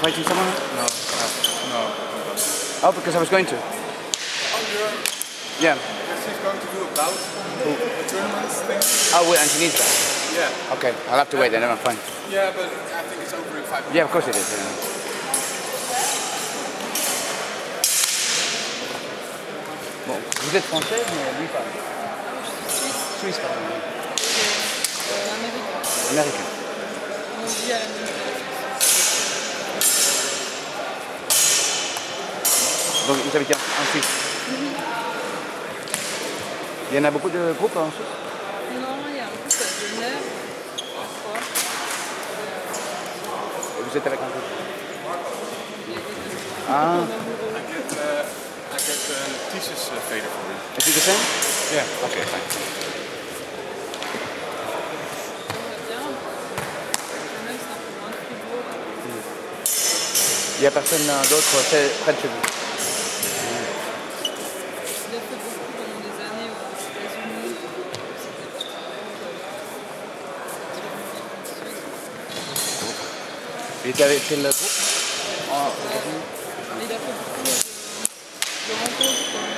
fighting someone? No. Oh, because I was going to. Yeah. She's going to do a bout, a tournament thing. Oh, wait, and she needs that? Yeah. Okay, I'll have to wait then, I'm fine. Yeah, but I think it's over in 5 minutes. Yeah, of course it is. Yeah. Bon, vous êtes français, mais lui pas. Suisse, pardon. Américain. Américain. On vit à l'Amérique. Donc vous habitez en Suisse? Il y en a beaucoup de groupes en Suisse? Non, il y a un groupe de Genève, je crois. Et vous êtes avec un groupe? Ah. I get thesis fader for you. Is it the same? Yeah. Okay, thanks. Il n'y a personne d'autre près de chez vous? Il a fait beaucoup pendant des années aux États-Unis. Il était avec quel groupe? Il a fait beaucoup de rencontres.